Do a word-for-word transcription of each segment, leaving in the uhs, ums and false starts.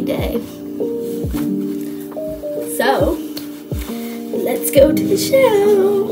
day. So, let's go to the show.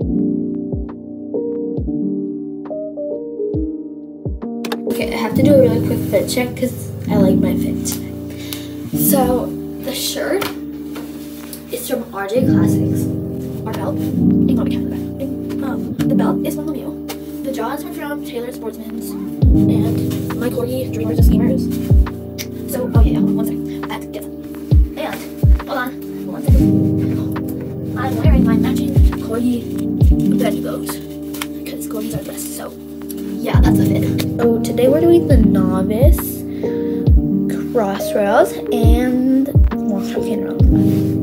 Okay, I have to do a really quick fit check because I like my fit today. So, the shirt is from R J Classics. Our belt, ignore me, the um, the belt is from Lemieux. The jaws are from Tailored Sportsman's, and my corgi Dreamers of Schemers. So, oh yeah, one second, I have to get them. And, hold on, one second. I'm wearing my matching corgi benny bows, because corgis are the best, so yeah, that's a fit. So today we're doing the Novice, Crossrails, and Monster Can Run.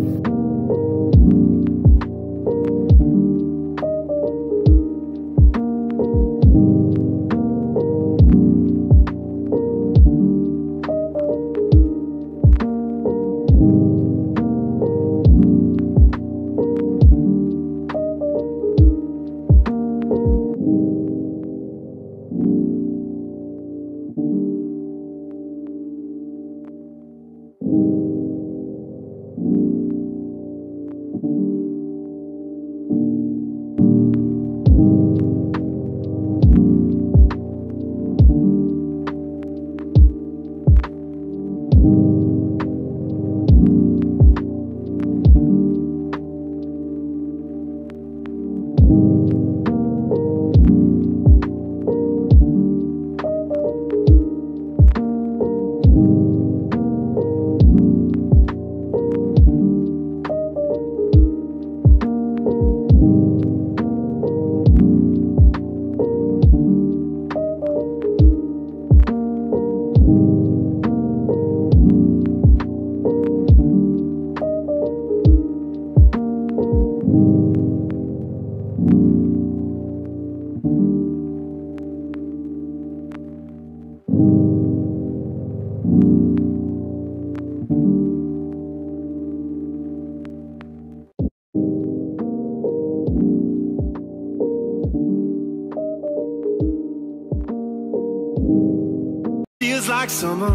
Feels like summer,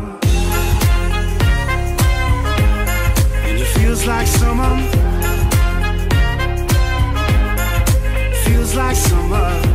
and it feels like summer, feels like summer.